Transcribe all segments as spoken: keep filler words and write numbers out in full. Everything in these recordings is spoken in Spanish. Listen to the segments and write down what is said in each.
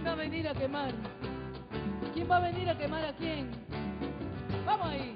¿Quién va a venir a quemar? ¿Quién va a venir a quemar a quién? ¡Vamos ahí!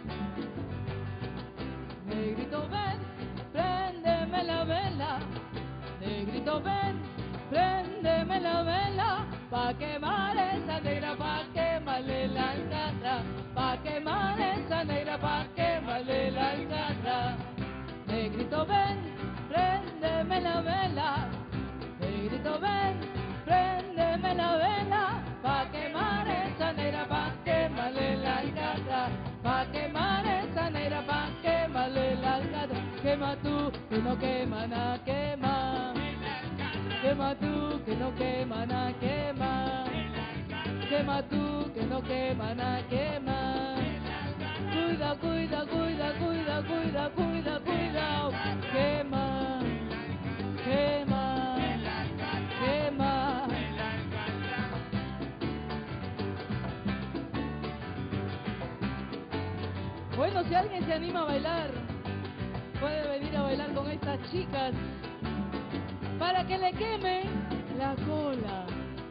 Negrito, ven, préndeme la vela. Negrito, ven, préndeme la vela. Pa' quemar esa negra, pa' quemarle la alcatra. Pa' quemar esa negra, pa' quemarle la alcatra. Negrito, ven, préndeme la vela. Negrito, ven, préndeme la vela. Pa' quemar esa negra, pa' quemarle la alcatra. Pa' quemar esa negra, pa' quemarle la alcatra. Quema tú, que no quema nada, quema. Quema tú, que no quema nada, quema. Quema tú, que no quema nada, quema. Cuida, cuida, cuida, cuida, cuida, cuida, cuida. Quema, quema, quema. Bueno, si alguien se anima a bailar, puede venir a bailar con estas chicas para que le quemen la cola.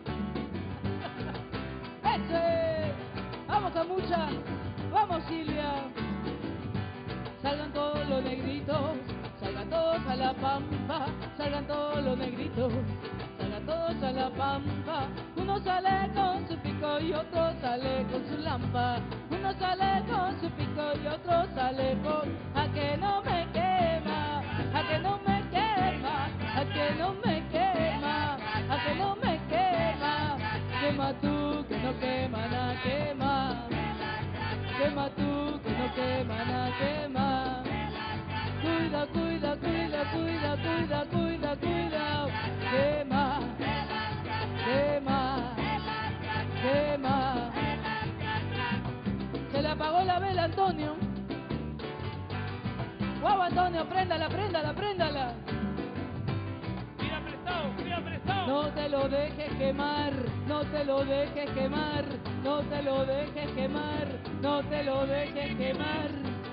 ¡Eso es! ¡Vamos, Camucha! ¡Vamos, Silvia! Salgan todos los negritos, salgan todos a la pampa, salgan todos los negritos, salgan todos a la pampa. Uno sale con su pico y otro sale con su lampa. Uno sale con su pico y otro sale con... A que no me quema, a que no me quema, a que no me quema, a que no me quema. Quema tú, que no quema nada, quema. Quema tú, que no quema nada, quema. Cuida, cuida, cuida, cuida, cuida, cuida, cuida. Quema, quema, quema. Se le apagó la vela, Antonio. Guau, Antonio, préndala, préndala, préndala. Mira prestado, mira prestado. No te lo dejes quemar, no te lo dejes quemar, no te lo dejes quemar, no te lo dejes quemar.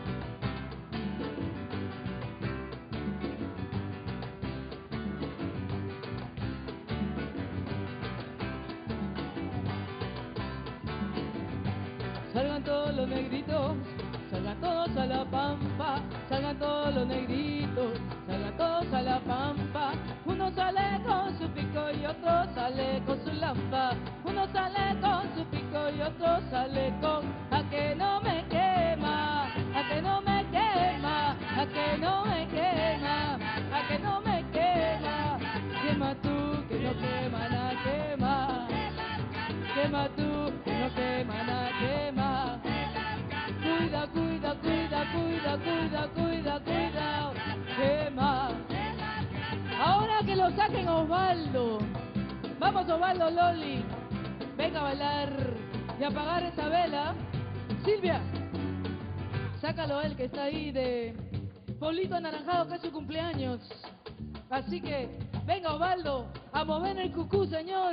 Salgan todos los negritos, salgan todos a la pampa, salgan todos los negritos, salgan todos a la pampa. Uno sale con su pico y otro sale con su lampa. Uno sale con su pico y otro sale con... A que no me quema, a que no me quema, a que no me quema, a que no me quema. Quema tú, que no quema nada, quema. Quema tú, que no quema nada, quema. Cuida, cuida, cuida, cuida, cuida, cuida, cuida. Quema. Ahora que lo saquen Osvaldo. Vamos, Osvaldo, Loli. Venga a bailar y apagar esa vela. Silvia, sácalo él que está ahí de polito anaranjado, que es su cumpleaños. Así que, venga, Osvaldo, a mover el cucú, señor.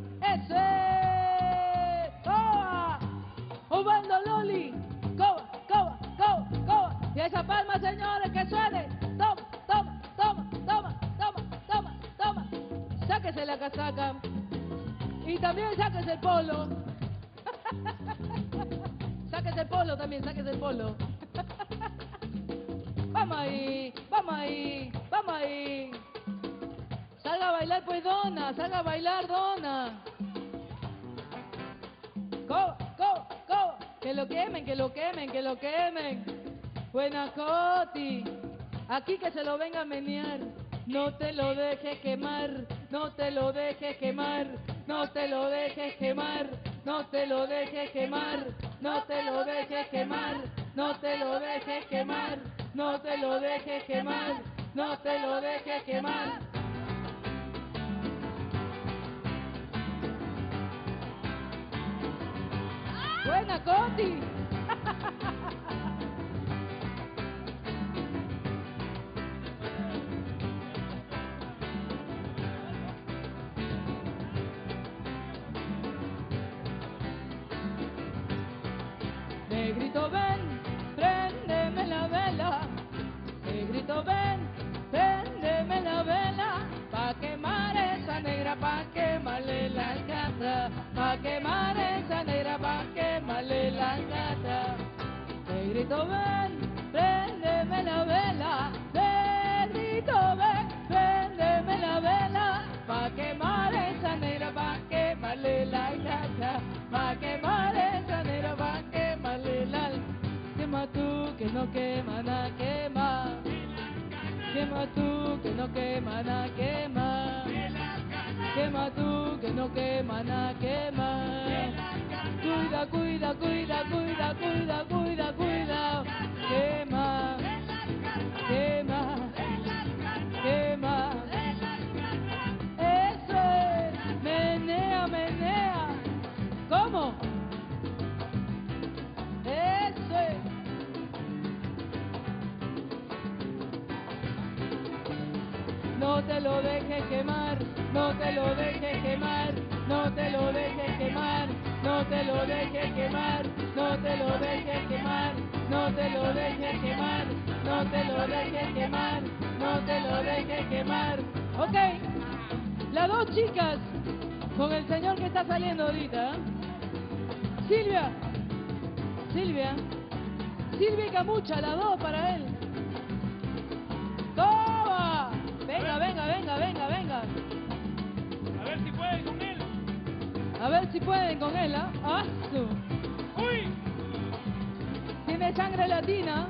¡Ese! ¡Coba! Osvaldo, Loli. ¡Coba, coba, coba, coba! Y esa palma, señores, que suene. Toma, toma, toma, toma, toma, toma, toma. Sáquese la casaca. Y también sáquese el polo. Sáquese el polo también, sáquese el polo. Vamos ahí, vamos ahí, vamos ahí. Salga a bailar pues, dona, salga a bailar, dona. Coba, coba, coba. Que lo quemen, que lo quemen, que lo quemen. Buena Coti. Aquí que se lo venga a menear. No te lo dejes quemar, no te lo dejes quemar, no te lo dejes quemar, no te lo dejes quemar, no te lo dejes quemar, no te lo dejes quemar, no te lo dejes quemar, no te lo dejes quemar. Buena Coti. Negrito, ven, préndeme la vela. Negrito, ven, préndeme la vela. Pa' quemar esa negra, pa' quemarle la alcatra. Negrito, ven, préndeme la vela. Negrito, ven, préndeme la vela. Pa' quemar esa negra, pa' quemarle la casa. Pa' quemar esa negra, pa' quemarle la... Quema tú, que no quema, na quema. Quema tú, que no quema, na quema. Quema tú, que no quema, na quema. Cuida, cuida, cuida, cuida, cuida, cuida, cuida. Quema, quema, quema. Eso es, menea, menea. ¿Cómo? Eso es. No te lo dejes quemar, no te lo dejes quemar, no te lo dejes quemar, no te lo dejes quemar, no te lo dejes quemar, no te lo dejes quemar, no te lo dejes quemar, no te lo dejes quemar. Ok, las dos chicas con el señor que está saliendo ahorita. Silvia, Silvia, Silvia y Camucha, las dos para él. ¡Toma! Venga, venga, venga, venga, venga. A ver si pueden con él. A ver si pueden con él, ¿ah? ¿Ah? ¡Uy! Tiene sangre latina.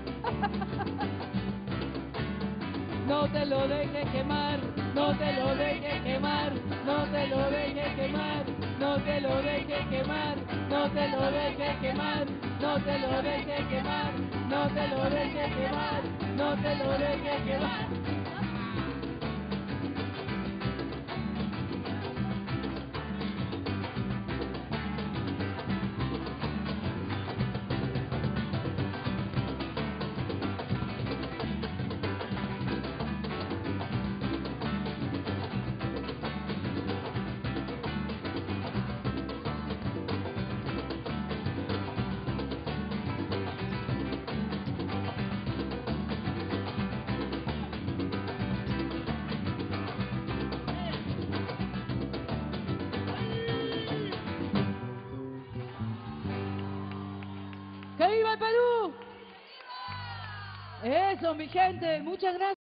No te lo dejes quemar, no te lo dejes quemar, no te lo dejes quemar, no te lo dejes quemar, no te lo dejes quemar, no te lo dejes quemar, no te lo dejes quemar, no te lo dejes quemar. ¡Que viva el Perú! Eso, mi gente, muchas gracias.